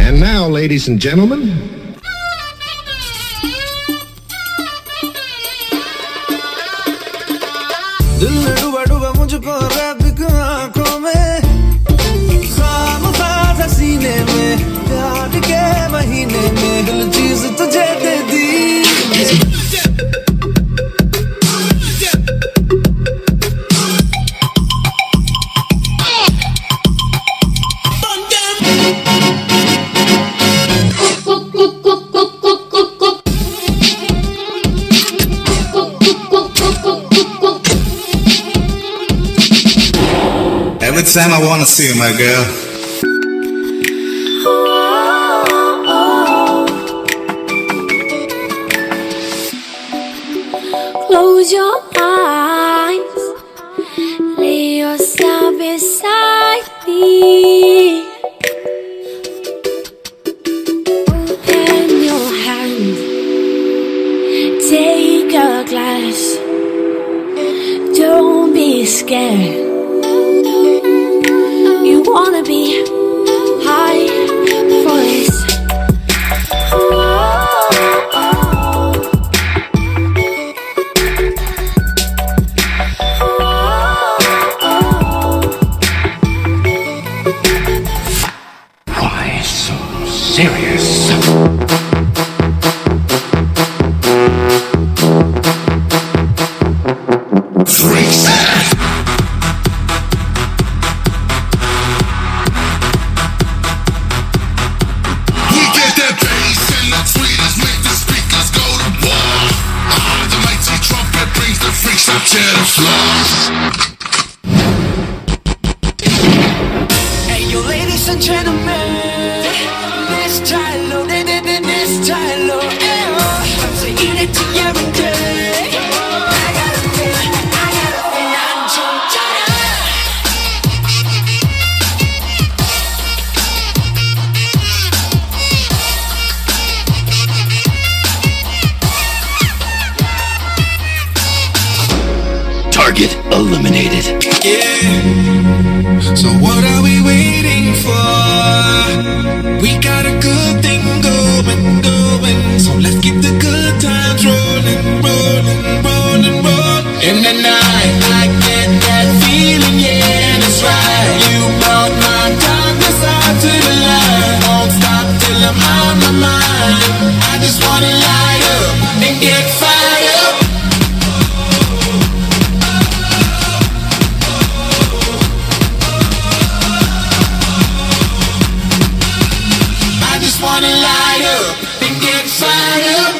And now, ladies and gentlemen, दिल में डूबा डूबा मुझको रब की आंखों में, खामखा सीने में, प्यार के महीने में दिल चीज तुझे दे दी। Every time I wanna see you, my girl. Close your eyes, lay yourself beside me. Open your hand, take a glass. Don't be scared. You wanna be high for this. Why so serious? Hey, yo, ladies and gentlemen, this time low, this time low, I'm saying it to you every day. I got a feeling, I'm so tired. Target eliminated. Yeah. So what are we waiting for? We got a good thing going. So let's keep the good times rolling. In the night, I get that feeling, yeah, that's right. You brought my darkness out to the light. Won't stop till I'm on my mind. I just wanna light up and get fired up. I just wanna light up and get fired up.